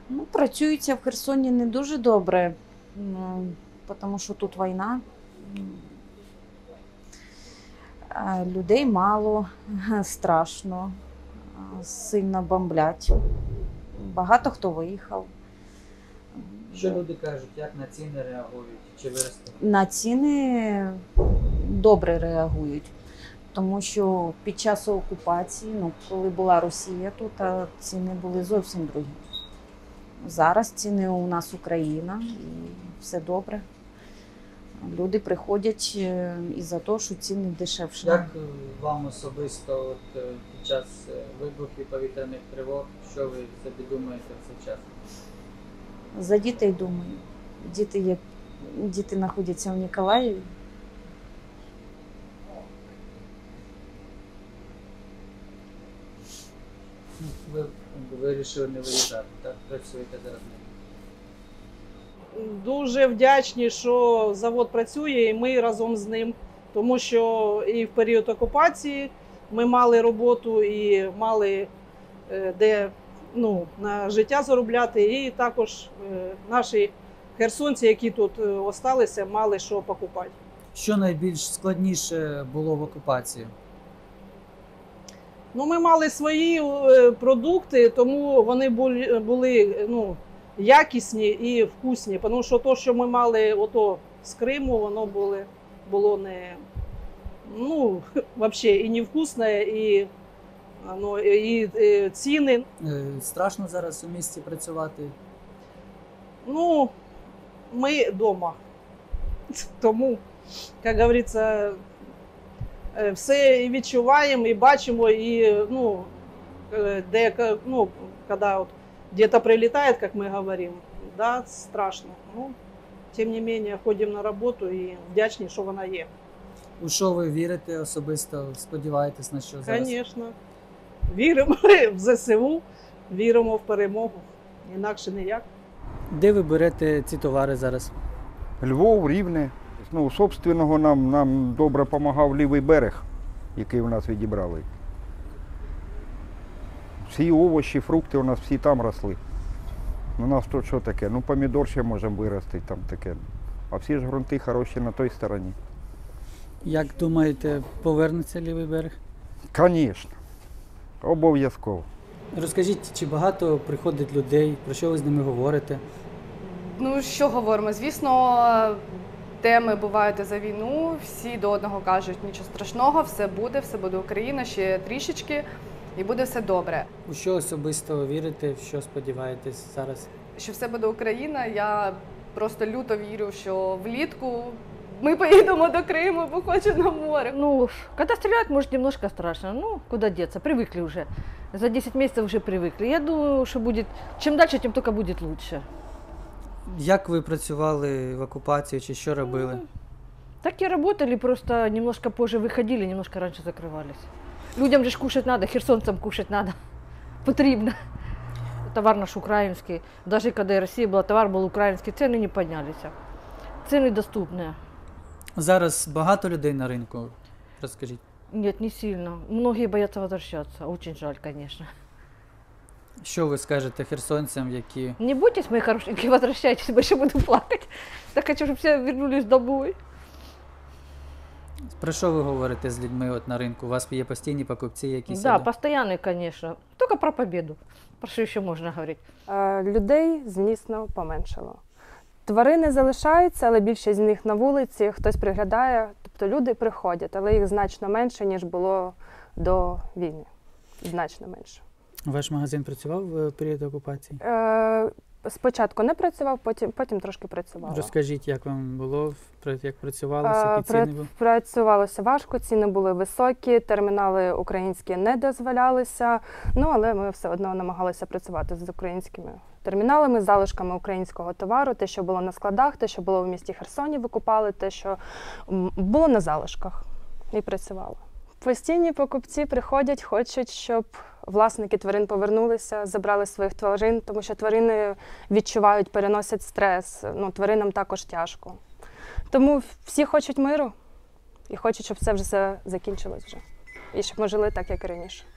Ну, працюється в Херсоні не дуже добре, тому що тут війна. Людей мало, страшно, сильно бомблять. Багато хто виїхав. Що люди кажуть, як на ціни реагують? Чи виросли? На ціни добре реагують, тому що під час окупації, коли була Росія тут, ціни були зовсім другі. Зараз ціни у нас Україна і все добре. Люди приходять із-за того, що ціни дешевші. Як вам особисто під час вибухів повітряних тривог, що ви собі думаєте в цей час? За дітей думаю. Діти знаходяться в Ніколаєві. Ви вирішили не виїжджати, так? Працюєте зараз? Дуже вдячні, що завод працює і ми разом з ним, тому що і в період окупації ми мали роботу і мали де на життя заробляти, і також наші херсонці, які тут залишилися, мали що покупати. Що найбільш складніше було в окупації? Ми мали свої продукти, тому вони були якісні і вкусні. Тому що те, що ми мали з Криму, воно було не взагалі і невкусне, і ціни. Страшно зараз у місті працювати? Ми вдома. Тому, як говориться, все і відчуваємо, і бачимо, і коли где-то прилетает, как мы говорим, да, страшно. Тем не менее, ходимо на роботу і вдячні, що вона є. У що ви вірите особисто? Сподіваєтесь на що зараз? Звісно. Віримо в ЗСУ, віримо в перемогу. Інакше ніяк. Де ви берете ці товари зараз? Львов, Рівне. Собственного нам добре допомагав лівий берег, який у нас відібрали. Всі овочі, фрукти у нас всі там росли. У нас тут що таке? Помідор ще можемо вирости, там таке. А всі ж ґрунти хороші на той стороні. Як думаєте, повернеться лівий берег? Звісно. Обов'язково. Розкажіть, чи багато приходить людей, про що ви з ними говорите? Що говоримо? Звісно, теми бувають за війну, всі до одного кажуть, нічого страшного, все буде Україна, ще трішечки, і буде все добре. У що особисто вірите, в що сподіваєтесь зараз? Що все буде Україна, я просто люто вірю, що влітку ми поїдемо до Криму, бо хочу на море. Когда стреляют, может, немножко страшно. Куда деться, привыкли уже. За 10 месяцев уже привыкли. Я думаю, что будет, чем дальше, тем только будет лучше. Як ви працювали в окупації, чи що робили? Так и работали, просто немножко позже выходили, немножко раньше закрывались. Людям же кушать надо, херсонцам кушать надо. Потрібно. Товар наш украинский. Даже когда Россия была, товар был украинский, цены не поднялись. Цены доступные. Зараз багато людей на ринку? Розкажіть. Нет, не сильно. Многие боятся возвращаться. Очень жаль, конечно. Що ви скажете херсонцям, які... Не бойтесь, мои хорошенькие, возвращайтесь, больше буду плакать. Так хочу, чтобы все вернулись домой. Про що ви говорите з людьми на ринку? У вас є постійні покупці якісь? Да, постоянные, конечно. Только про победу. Про що ще можна говорити? Людей, звісно, поменшало. Тварини залишаються, але більшість з них на вулиці, хтось приглядає. Тобто люди приходять, але їх значно менше, ніж було до війни. Значно менше. Ваш магазин працював в період окупації? Спочатку не працював, потім трошки працював. Розкажіть, як вам було, як працювалося, які ціни були? Працювалося важко, ціни були високі, термінали українські не дозволялися, але ми все одно намагалися працювати з українськими терміналами, з залишками українського товару, те, що було на складах, те, що було в місті Херсоні, викупали, те, що було на залишках, і працювало. Постійні покупці приходять, хочуть, щоб власники тварин повернулися, забрали своїх тварин, тому що тварини відчувають, переносять стрес, тваринам також тяжко. Тому всі хочуть миру і хочуть, щоб це все закінчилось вже. І щоб ми жили так, як і раніше.